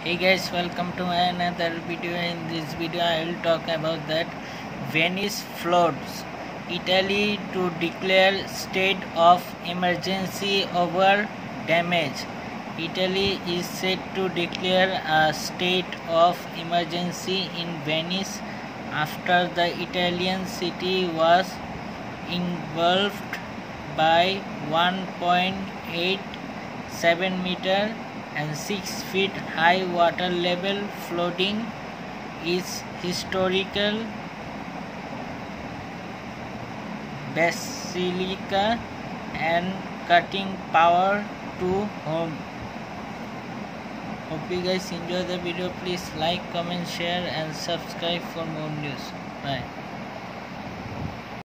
Hey guys, welcome to my another video. In this video I will talk about that Venice floods. Italy to declare state of emergency over damage. Italy is set to declare a state of emergency in Venice after the Italian city was engulfed by 1.87 meter and 6 feet high water level. Flooding is historical basilica and cutting power to home. Hope you guys enjoy the video. Please like, comment, share and subscribe for more news. Bye.